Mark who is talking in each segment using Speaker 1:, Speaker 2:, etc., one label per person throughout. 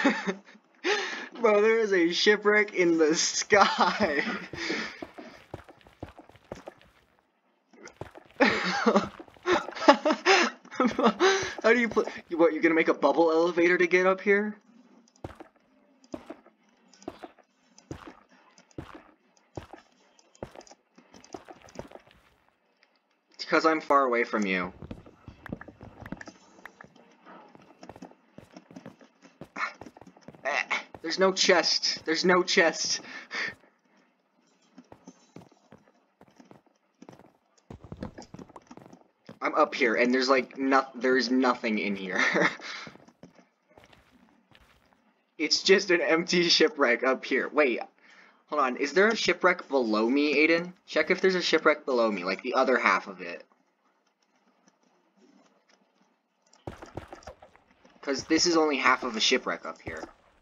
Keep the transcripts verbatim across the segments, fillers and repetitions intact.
Speaker 1: Bro, there is a shipwreck in the sky. How do you put? What, you're gonna make a bubble elevator to get up here? It's because I'm far away from you. There's no chest. There's no chest. I'm up here, and there's like no, there's nothing in here. It's just an empty shipwreck up here. Wait, hold on. Is there a shipwreck below me, Aiden? Check if there's a shipwreck below me, like the other half of it. Because this is only half of a shipwreck up here.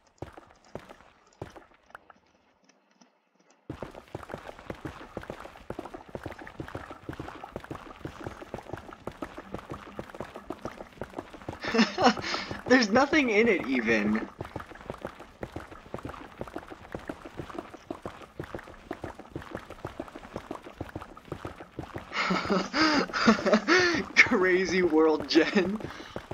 Speaker 1: There's nothing in it, even. Crazy world, Jen.